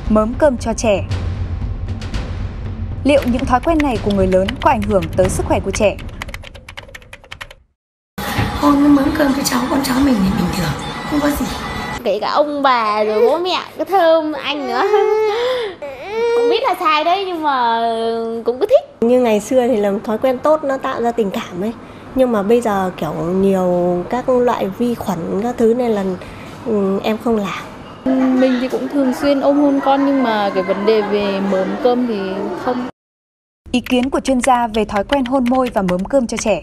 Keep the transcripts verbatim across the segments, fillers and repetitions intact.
mớm cơm cho trẻ. Liệu những thói quen này của người lớn có ảnh hưởng tới sức khỏe của trẻ? Hôn với mớm cơm cho cháu, con cháu mình thì bình thường, không có gì. Kể cả ông bà rồi bố mẹ cứ thơm anh nữa. Cũng biết là sai đấy nhưng mà cũng cứ thích. Như ngày xưa thì là thói quen tốt, nó tạo ra tình cảm ấy. Nhưng mà bây giờ kiểu nhiều các loại vi khuẩn các thứ nên là ừ, em không làm. Mình thì cũng thường xuyên ôm hôn con nhưng mà cái vấn đề về mớm cơm thì không. Ý kiến của chuyên gia về thói quen hôn môi và mớm cơm cho trẻ.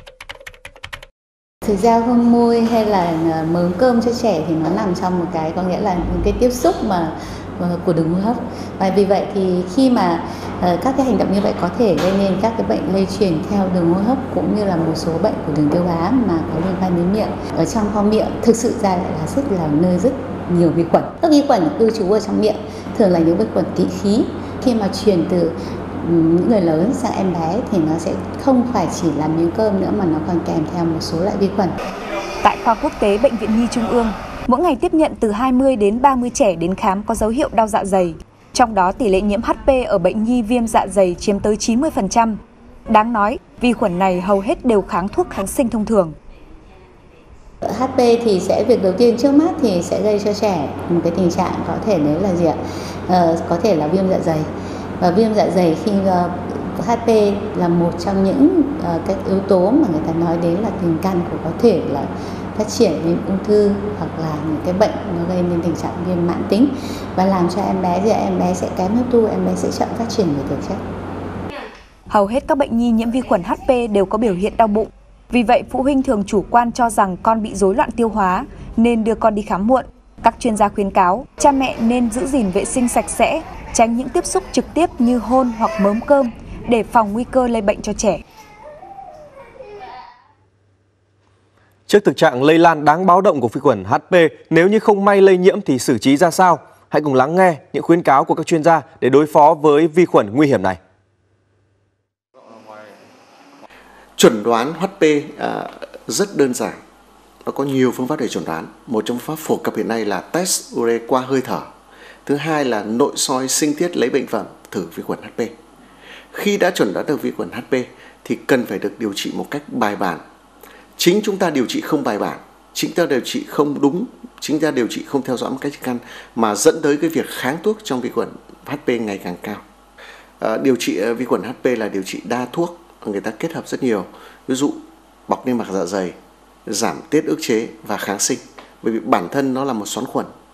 Thực ra hôn môi hay là mớm cơm cho trẻ thì nó nằm trong một cái, có nghĩa là những cái tiếp xúc mà của đường hô hấp. Và vì vậy thì khi mà uh, các cái hành động như vậy có thể gây nên các cái bệnh lây truyền theo đường hô hấp cũng như là một số bệnh của đường tiêu hóa mà có liên quan đến miệng. Ở trong khoang miệng thực sự ra lại là rất là nơi rất nhiều vi khuẩn. Các vi khuẩn cư trú ở trong miệng thường là những vi khuẩn tỵ khí. Khi mà truyền từ những người lớn sang em bé thì nó sẽ không phải chỉ là miếng cơm nữa mà nó còn kèm theo một số loại vi khuẩn. Tại khoa quốc tế Bệnh viện Nhi Trung ương, mỗi ngày tiếp nhận từ hai mươi đến ba mươi trẻ đến khám có dấu hiệu đau dạ dày. Trong đó tỷ lệ nhiễm H P ở bệnh nhi viêm dạ dày chiếm tới chín mươi phần trăm. Đáng nói, vi khuẩn này hầu hết đều kháng thuốc kháng sinh thông thường. H P thì sẽ việc đầu tiên trước mắt thì sẽ gây cho trẻ một cái tình trạng có thể đấy là gì ạ? Ờ, có thể là viêm dạ dày. Và viêm dạ dày khi uh, H P là một trong những uh, các yếu tố mà người ta nói đến là tiền căn của có thể là phát triển đến ung thư hoặc là những cái bệnh nó gây nên tình trạng viêm mãn tính và làm cho em bé thì em bé sẽ kém hấp thu, em bé sẽ chậm phát triển về thể chất. Hầu hết các bệnh nhi nhiễm vi khuẩn H P đều có biểu hiện đau bụng. Vì vậy, phụ huynh thường chủ quan cho rằng con bị rối loạn tiêu hóa nên đưa con đi khám muộn. Các chuyên gia khuyến cáo, cha mẹ nên giữ gìn vệ sinh sạch sẽ, tránh những tiếp xúc trực tiếp như hôn hoặc mớm cơm để phòng nguy cơ lây bệnh cho trẻ. Trước thực trạng lây lan đáng báo động của vi khuẩn H P, nếu như không may lây nhiễm thì xử trí ra sao? Hãy cùng lắng nghe những khuyến cáo của các chuyên gia để đối phó với vi khuẩn nguy hiểm này. Chẩn đoán H P à, rất đơn giản. Nó có nhiều phương pháp để chẩn đoán. Một trong phương pháp phổ cập hiện nay là test ure qua hơi thở. Thứ hai là nội soi sinh thiết lấy bệnh phẩm thử vi khuẩn H P. Khi đã chẩn đoán được vi khuẩn H P thì cần phải được điều trị một cách bài bản. Chính chúng ta điều trị không bài bản, chính ta điều trị không đúng, chính ta điều trị không theo dõi một cách căn mà dẫn tới cái việc kháng thuốc trong vi khuẩn H P ngày càng cao. À, điều trị vi khuẩn H P là điều trị đa thuốc, người ta kết hợp rất nhiều, ví dụ bọc niêm mạc dạ dày, giảm tiết ức chế và kháng sinh, bởi vì bản thân nó là một xoắn khuẩn.